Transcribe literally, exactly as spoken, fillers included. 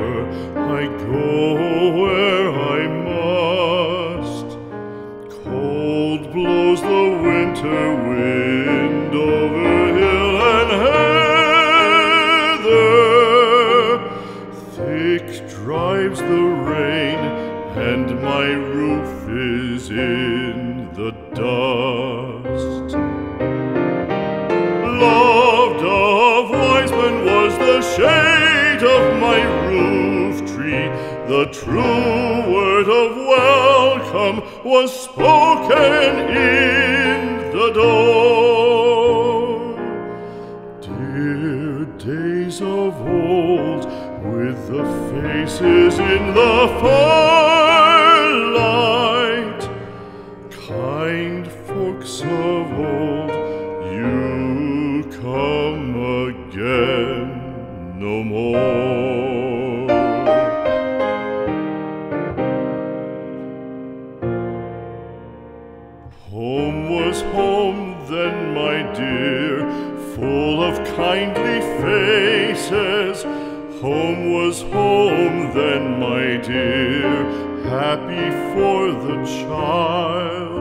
river, I go where I must. Cold blows the winter wind over hill and heather. Thick drives the rain, and my roof is in the dust. Loved of wise men was the shade of my roof tree. The true word of welcome was spoken in the door. Dear days of old, with the faces in the firelight, kind folks of old, you come again no more. Home was home then, my dear, full of kindly faces. Home was home then, my dear, happy for the child.